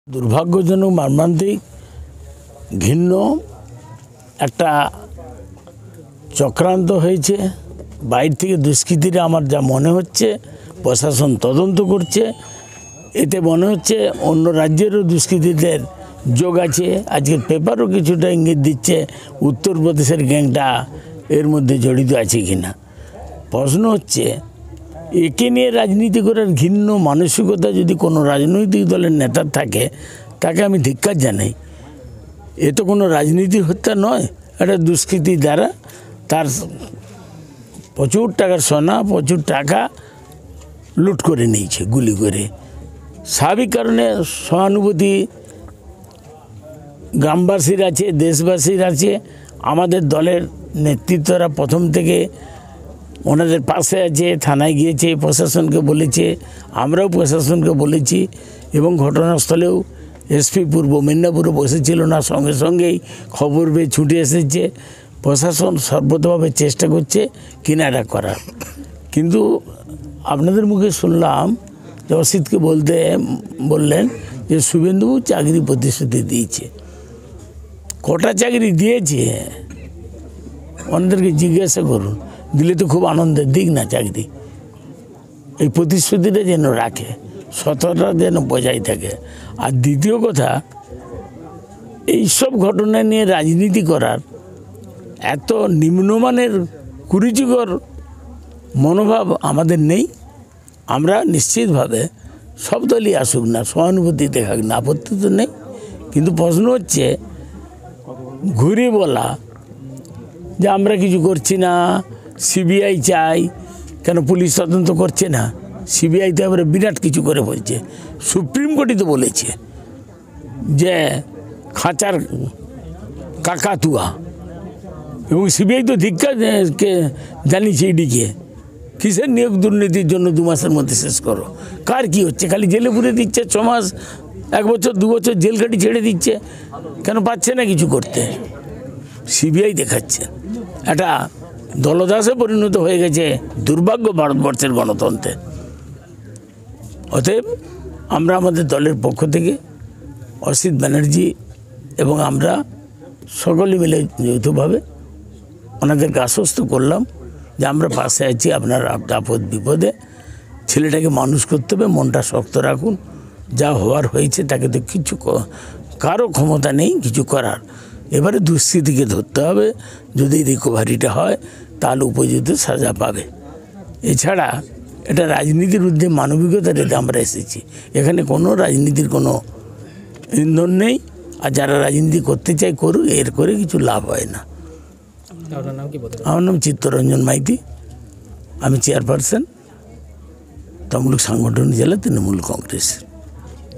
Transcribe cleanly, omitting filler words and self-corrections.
দুর্ভাগ্যজনক মর্মান্তিক ঘৃণ্য একটা চক্রান্ত হয়েছে। বাইরে থেকে দুষ্কৃতীরা আমার যা মনে হচ্ছে প্রশাসন তদন্ত করছে, এতে মনে হচ্ছে অন্য রাজ্যেরও দুষ্কৃতীদের যোগ আছে। আজকের পেপারও কিছুটা ইঙ্গিত দিচ্ছে উত্তরপ্রদেশের গ্যাংটা এর মধ্যে জড়িত আছে কিনা। প্রশ্ন হচ্ছে একে নিয়ে রাজনীতি করার ঘৃণ্য মানসিকতা যদি কোনো রাজনৈতিক দলের নেতার থাকে তাকে আমি ধিক্কার জানাই। এ তো কোনো রাজনীতির হত্যা নয়, এটা দুষ্কৃতি দ্বারা তার প্রচুর টাকার সোনা, প্রচুর টাকা লুট করে নিয়েছে গুলি করে। স্বাভাবিক কারণে সহানুভূতি গ্রামবাসীর আছে, দেশবাসীর আছে। আমাদের দলের নেতৃত্বরা প্রথম থেকে ওনাদের পাশে আছে, থানায় গিয়েছে, প্রশাসনকে বলেছে, আমরাও প্রশাসনকে বলেছি এবং ঘটনাস্থলেও এসপি পূর্ব মেদিনীপুরে বসেছিল না, সঙ্গে সঙ্গেই খবর পেয়ে ছুটে এসেছে। প্রশাসন সর্বতভাবে চেষ্টা করছে কিনারা করার। কিন্তু আপনাদের মুখে শুনলাম যে অসিতকে বললেন যে শুভেন্দুবাবু চাকরি প্রতিশ্রুতি দিয়েছে। কটা চাকরি দিয়েছে ওনাদেরকে জিজ্ঞাসা করুন। দিলে তো খুব আনন্দের দিক না চাকরি। এই প্রতিশ্রুতিটা যেন রাখে, সততা যেন বজায় থাকে। আর দ্বিতীয় কথা, এইসব ঘটনা নিয়ে রাজনীতি করার এত নিম্নমানের কুরুচিকর মনোভাব আমাদের নেই। আমরা নিশ্চিতভাবে সব দলই আসুক না, সহানুভূতি দেখাক না, আপত্তি তো নেই। কিন্তু প্রশ্ন হচ্ছে ঘুরে বলা যে আমরা কিছু করছি না, সিবিআই চাই, কেন পুলিশ তদন্ত করছে না? সিবিআই তো এবারে বিরাট কিছু করে বলছে। সুপ্রিম কোর্টই তো বলেছে যে খাঁচার কাকাতুয়া, এবং সিবিআই তো ধিক্কারকে জানিয়েছে ইডিকে, কিসের নিয়োগ দুর্নীতির জন্য 2 মাসের মধ্যে শেষ করো। কার কি হচ্ছে? খালি জেলে পুরে দিচ্ছে, 6 মাস, 1 বছর 2 বছর জেল কাটি ছেড়ে দিচ্ছে, কেন পাচ্ছে না কিছু করতে? সিবিআই দেখাচ্ছে। এটা দলদাসে পরিণত হয়ে গেছে দুর্ভাগ্য ভারতবর্ষের গণতন্ত্রে। অতএব আমরা আমাদের দলের পক্ষ থেকে অসিত ব্যানার্জি এবং আমরা সকলে মিলে যৌথভাবে ওনাদেরকে আশ্বস্ত করলাম যে আমরা পাশে আছি আপনার আপদ বিপদে। ছেলেটাকে মানুষ করতে হবে, মনটা শক্ত রাখুন। যা হওয়ার হয়েছে তাকে তো কিছু কারো ক্ষমতা নেই কিছু করার। এবারে দুষ্কৃতীকে ধরতে হবে। যদি রিকভারিটা হয় তাহলে উপযুক্ত সাজা পাবে। এছাড়া এটা রাজনীতির ঊর্ধ্বে মানবিকতার এতে আমরা এসেছি। এখানে কোনো রাজনীতির কোনো ইন্ধন নেই। আর যারা রাজনীতি করতে চায় করুক, এর করে কিছু লাভ হয় না। আমার নাম চিত্তরঞ্জন মাইতি, আমি চেয়ারপারসন তমলুক সাংগঠনিক জেলা তৃণমূল কংগ্রেস।